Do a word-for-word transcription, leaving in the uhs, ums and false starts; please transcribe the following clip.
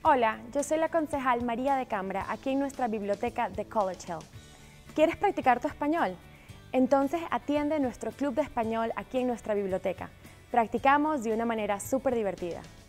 Hola, yo soy la concejal María de Cambra, aquí en nuestra biblioteca de College Hill. ¿Quieres practicar tu español? Entonces atiende nuestro club de español aquí en nuestra biblioteca. Practicamos de una manera súper divertida.